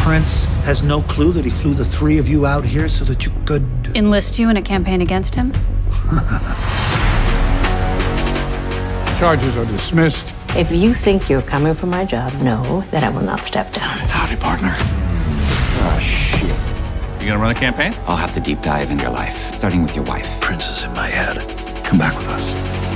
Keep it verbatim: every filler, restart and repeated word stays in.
Prince has no clue that he flew the three of you out here so that you could... enlist you in a campaign against him? Charges are dismissed. If you think you're coming for my job, know that I will not step down. Howdy, partner. Oh, shit. You gonna run a campaign? I'll have to deep dive into your life, starting with your wife. Prince is in my head. Come back with us.